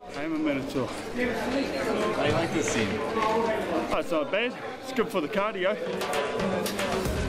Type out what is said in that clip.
Hamer Minotaur. I like this scene. Oh, it's not bad. It's good for the cardio.